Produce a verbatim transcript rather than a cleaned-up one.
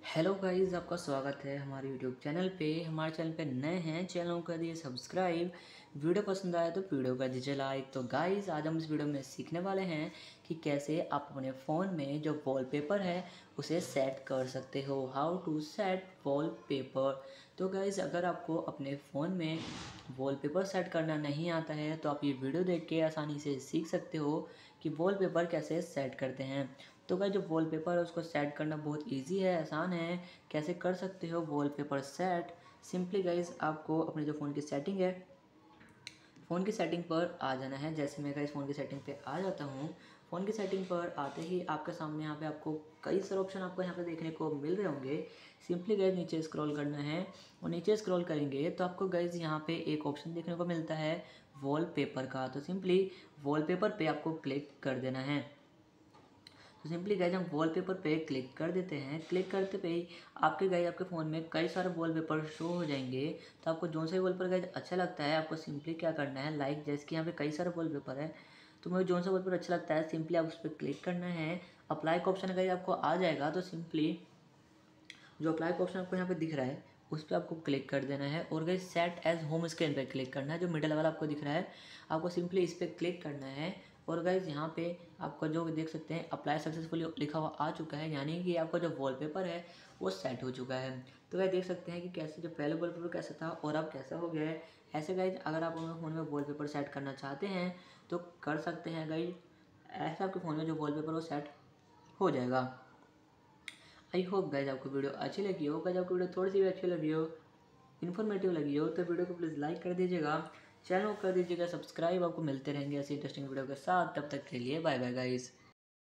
Hello guys, आपका स्वागत है हमारे यूट्यूब चैनल पे। हमारे चैनल पे नए हैं, चैनल को कर दिए सब्सक्राइब। वीडियो पसंद आया तो वीडियो कर दीजिए लाइक। तो गाइस, आज हम इस वीडियो में सीखने वाले हैं कि कैसे आप अपने फ़ोन में जो वॉलपेपर है उसे सेट कर सकते हो। How to set wallpaper. तो गाइस, अगर आपको अपने फ़ोन में वॉलपेपर सेट करना नहीं आता है तो आप ये वीडियो देख के आसानी से सीख सकते हो कि वॉलपेपर कैसे सेट करते हैं। तो गाइस, जो वॉलपेपर है उसको सेट करना बहुत इजी है, आसान है। कैसे कर सकते हो वॉलपेपर सेट? सिंपली गाइस, आपको अपने जो फ़ोन की सेटिंग है, फ़ोन की सेटिंग पर आ जाना है। जैसे मैं गाइस फ़ोन की सेटिंग पे आ जाता हूँ। फ़ोन की सेटिंग पर आते ही आपके सामने यहाँ पे आपको कई सारे ऑप्शन आपको यहाँ पे देखने को मिल रहे होंगे। सिंपली गाइस नीचे स्क्रॉल करना है और नीचे स्क्रॉल करेंगे तो आपको गाइस यहाँ पे एक ऑप्शन देखने को मिलता है वॉलपेपर का। तो सिंपली वॉलपेपर पे आपको क्लिक कर देना है। तो सिंपली गाइज हम वॉलपेपर पे क्लिक कर देते हैं। क्लिक करते पे ही आपके गाइज आपके फ़ोन में कई सारे वॉलपेपर शो हो जाएंगे। तो आपको जो सा वॉलपेपर गाइज अच्छा लगता है, आपको सिंपली क्या करना है, लाइक जैसे कि यहाँ पे कई सारे वॉलपेपर है, तो मुझे जो सा वॉलपेपर अच्छा लगता है सिंपली आप उस पर क्लिक करना है। अप्लाई का ऑप्शन गाइज आपको आ जाएगा। तो सिंपली जो अप्लाई का ऑप्शन आपको यहाँ पे दिख रहा है उस पर आपको क्लिक कर देना है और guys set as home screen पे क्लिक करना है। जो मिडल वाला आपको दिख रहा है आपको सिंपली इस पर क्लिक करना है। और गाइस यहाँ पे आपका जो देख सकते हैं अप्लाई सक्सेसफुली लिखा हुआ आ चुका है, यानी कि आपका जो वॉलपेपर है वो सेट हो चुका है। तो गाइस देख सकते हैं कि कैसे जो पहले वॉलपेपर कैसा था और अब कैसा हो गया है। ऐसे गाइज अगर आप अपने फ़ोन में वॉलपेपर सेट करना चाहते हैं तो कर सकते हैं गाइज। ऐसा आपके फ़ोन में जो वॉलपेपर वो सेट हो जाएगा। आई होप गाइज आपको वीडियो अच्छी लगी हो। गाइज आपको वीडियो थोड़ी सी भी अच्छी लगी हो, इन्फॉर्मेटिव लगी हो तो वीडियो को प्लीज़ लाइक कर दीजिएगा, चैनल को कर दीजिएगा सब्सक्राइब। आपको मिलते रहेंगे ऐसी इंटरेस्टिंग वीडियो के साथ। तब तक के लिए बाय बाय गाइज।